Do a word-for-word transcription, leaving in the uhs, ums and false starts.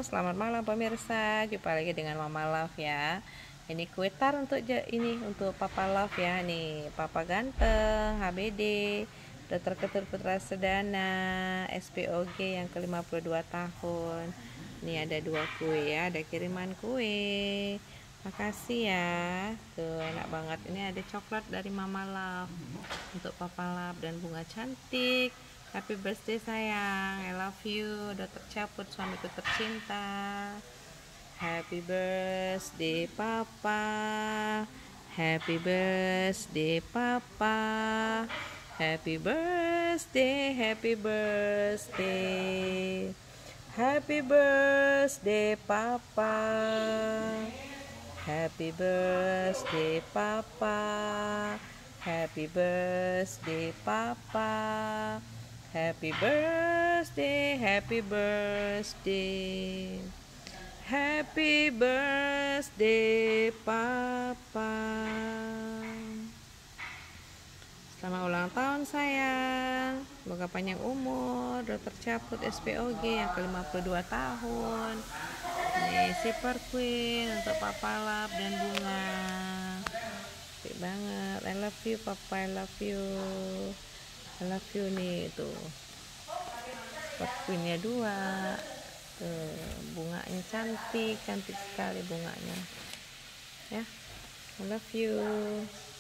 selamat malam pemirsa. Jumpa lagi dengan Mama Love ya. Ini kue tar untuk ini untuk Papa Love ya. Nih, Papa ganteng, H B D, Dokter Ketur Putra Sedana, S P O G yang ke lima puluh dua tahun. Ini ada dua kue ya, ada kiriman kue. Makasih ya. Tuh, enak banget. Ini ada coklat dari Mama Love untuk Papa Love dan bunga cantik. Happy birthday sayang, I love you. Udah tercaput suamiku tercinta. Happy birthday papa, happy birthday papa, happy birthday, happy birthday, happy birthday papa, happy birthday papa, happy birthday papa, happy birthday, happy birthday, happy birthday papa. Selamat ulang tahun sayang, semoga panjang umur, udah tercaput S P O G yang ke lima puluh dua tahun. Nih Super Queen untuk Papa Love dan bunga. Baik banget, I love you papa, I love you, I love you. Nih tuh Super Queennya dua. Tuh, bunganya cantik, cantik sekali bunganya. Ya, I love you.